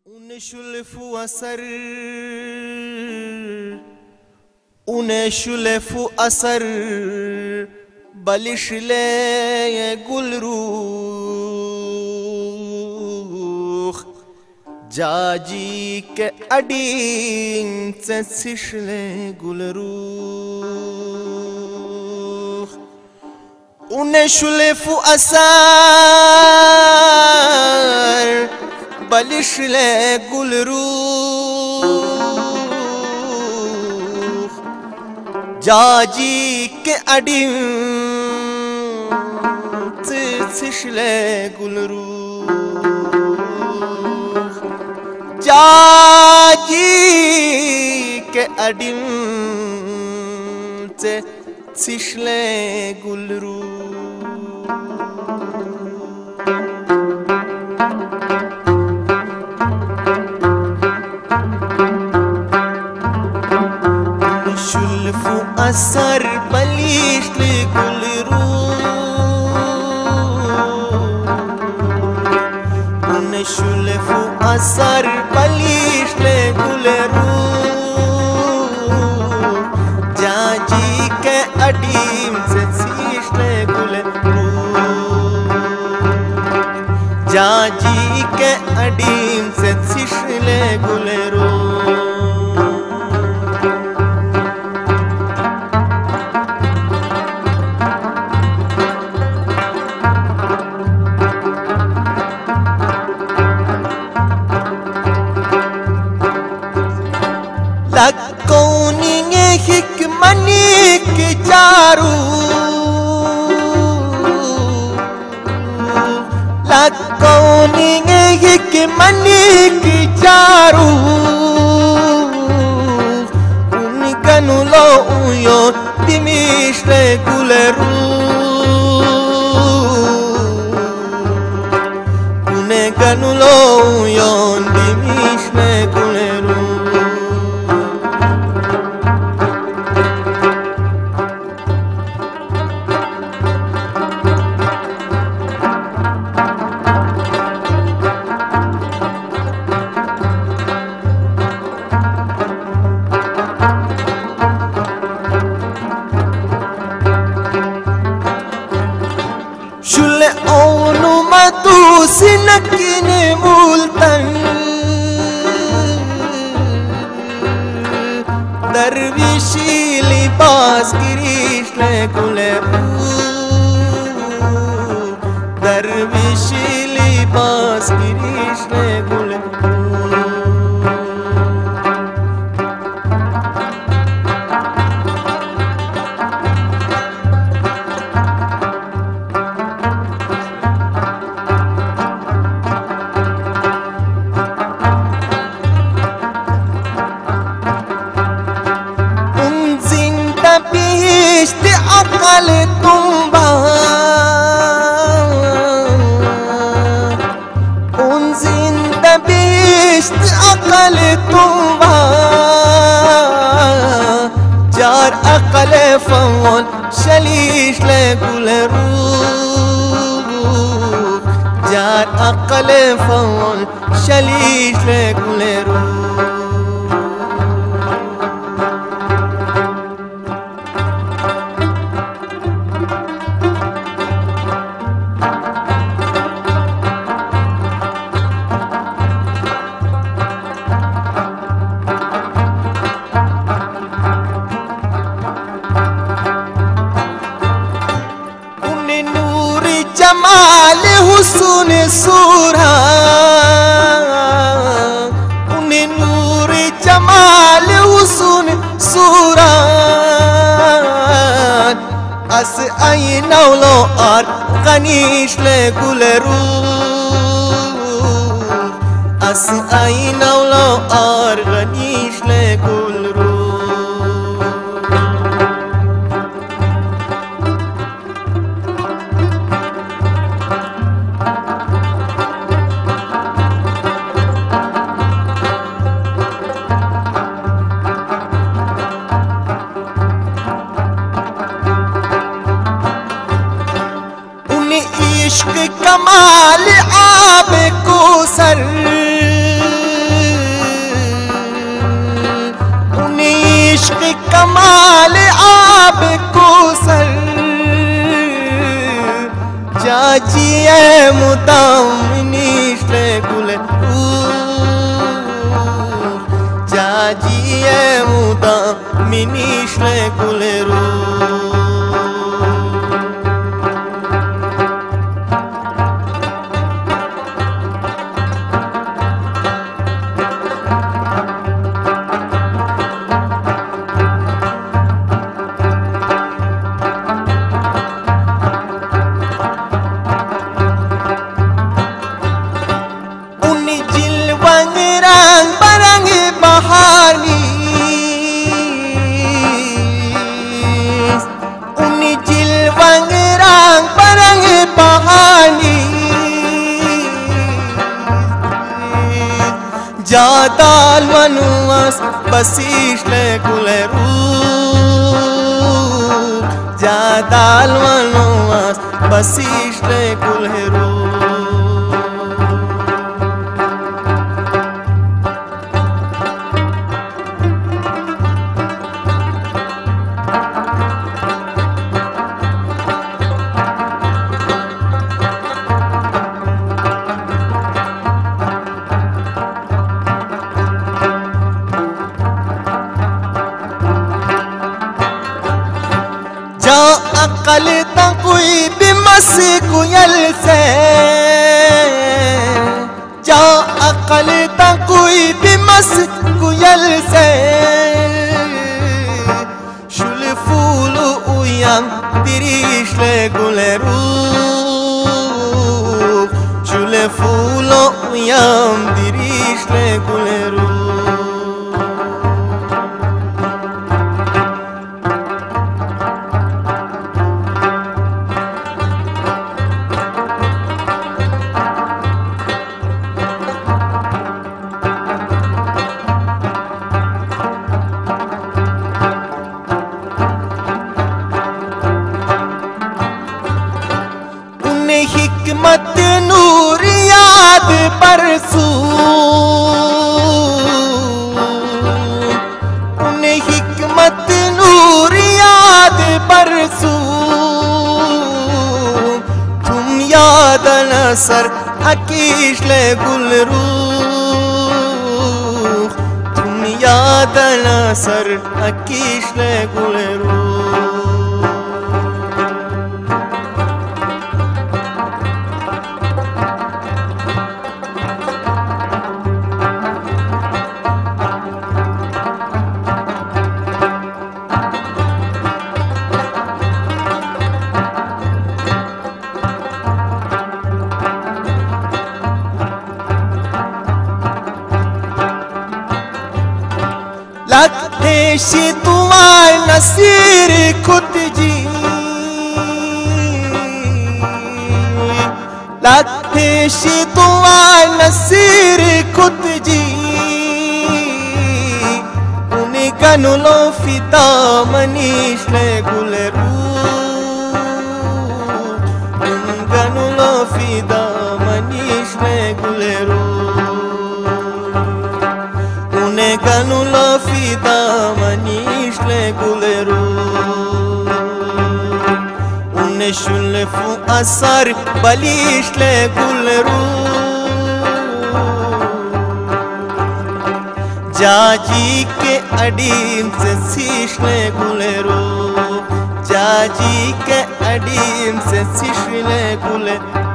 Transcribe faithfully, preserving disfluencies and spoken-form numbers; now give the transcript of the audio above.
ونشلف أسر ونشلف أسر بلش لي قل روخ جاجيك أدين تسش لي قل روخ ونشلف أسر بلش لي قل روخ جاجيك أدين تسش لي قل روخ جاجيك أدين تسش لي قل روخ شلفو أسر بليش لكل روح ونشلفو أسر بليش لكل روح جاجيك أديم تسيش لكل روح جاجيك أديم تسيش لكل روح لكوني حكمانك جارو لكوني حكمانك جارو ونكنو لو يون دميش لكل روح ونكنو لو يون دميش لكل روح شل اونو مدو سنكيني مولتن درويشي لباس گريش لكل درويشي لباس گريش لكل بيشت أقل تنبا ونزين دا بيشت أقل تنبا جار أقل فون شليش لكل روح جار أقل فون شليش لكل روح جمال حسن صورة ونور جمال حسن صورة أس أي نولو أر غنيش لكل روح أس أي نولو أر غنيش لكل روح इश्क कमाल आब को सर Jacie mudam minişle gule Jacie mudam minişle gule Jadal manuas basishle kuleru Jadal manuas basishle kuleru जा अकल तकुई बिमस कुयल से जा अकल तकुई बिमस कुयल से शुल फूल उयम तिरिशले गुलेरू शुल फूल उयम तिरिशले गुलेरू हिकमत नूर याद परसू उन्हें हिकमत नूर याद परसू तुम याद नसर अकीशले गुलरू तुम याद नसर अकीशले गुलरू लखेशी तुम्हार नसीर खुद जी लखेशी तुम्हार नसीर खुद जी उन्हें गनुलो फिदा मनीष ले गुलरू उन गनुलो फिदा मनीष ले गुलरू गनुलो फिदा मनीशले गुलेरू उन्हें शुल्फु असर बलीशले गुलेरू जाजी के अडीम से सीशले गुलेरू जाजी के अडीम से सीशले गुले